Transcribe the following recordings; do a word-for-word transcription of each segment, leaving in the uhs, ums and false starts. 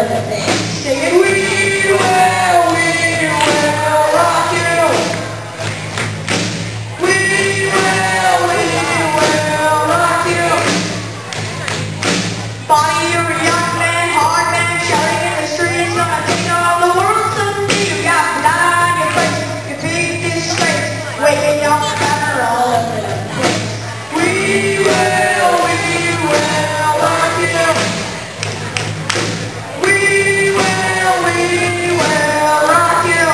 Singing, we will, we will rock you. We will, we will rock you. Bonnie, you're a young man, hard man, shouting in the streets, gonna take all the world someday. You got blood on your face, your big disgrace, waking up forever all over the place. We will, we will rock you. We will, we will rock you.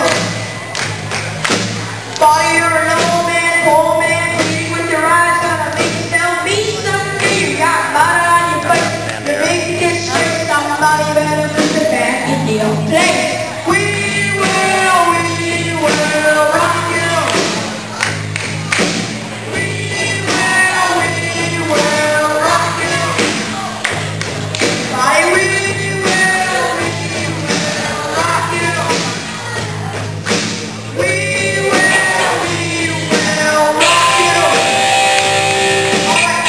Bonnie, you're an old man, poor man, bleed with your eyes, gonna make yourself be someday. You got blood on your face, your big disgrace, somebody better put it back in the old place. We will, we will rock you. We will, we will rock you. Bonnie, we will, we will rock you. We will, we will rock you. All right.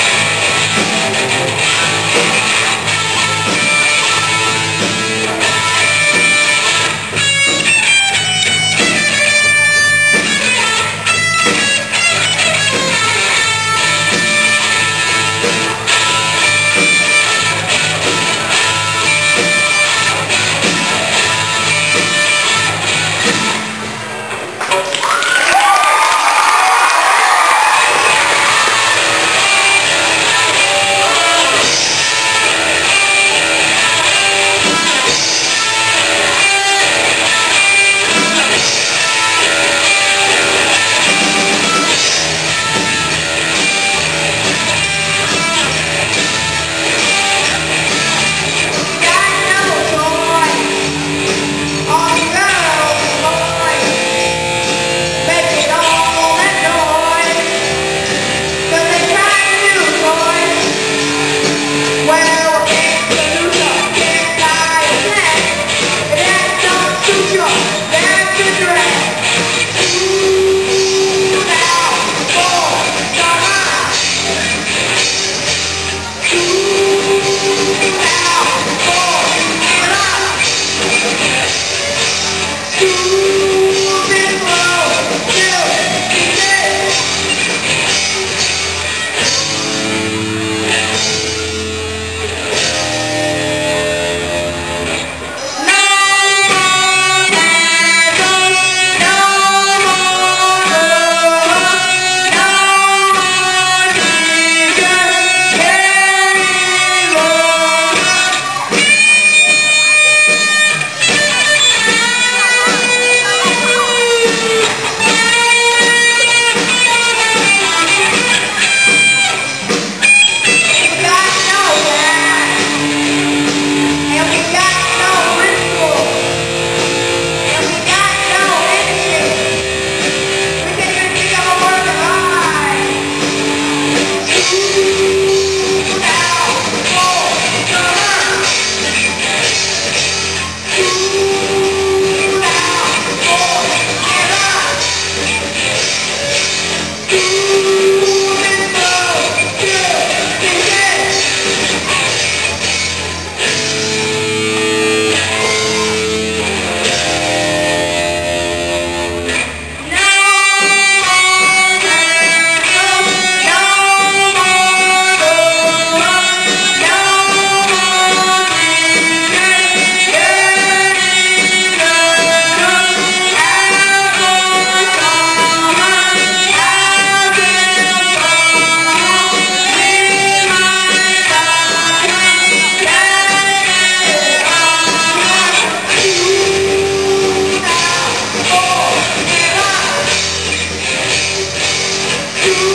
You